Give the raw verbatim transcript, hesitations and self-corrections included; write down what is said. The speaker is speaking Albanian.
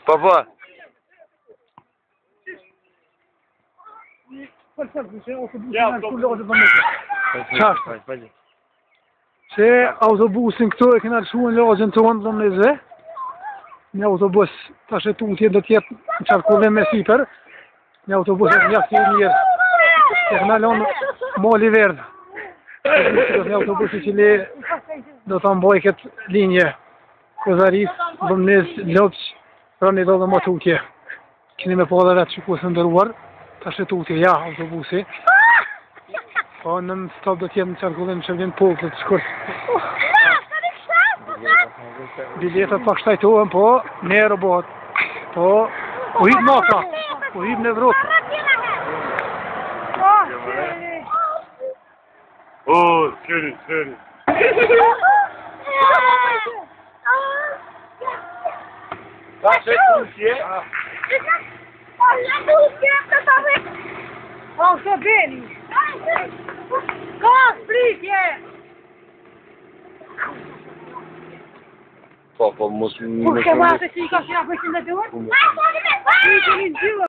Po, po. Qashtë? Se autobusin këto e kena lëshu në lagjën tonë, dhe më nëzë. Një autobus të ashe tutje dhe tjetë në qarkullim me siper. Një autobus e një aftë njërë. E kena lonë mali verdë. Një autobusi që le do të mboj këtë linje. Kozaris, Vëmnes, Lopç, pra një do dhe më tutje. Keni me po dhe vetë që kusë ndërruar. Të ashe tutje, ja, autobusi. Po në në stop do tjetë në qarkullim që vjen polë të shkurt. Biletat pak shtajtohen, po, ne robot. Po, u hip masa, u hip në Evropë. O, sëri, sëri. Ka që të usje? O, së beni! Ka, spritje! Po, po, mos... Po, ke vate që i ka që nga përshën dhe duhet?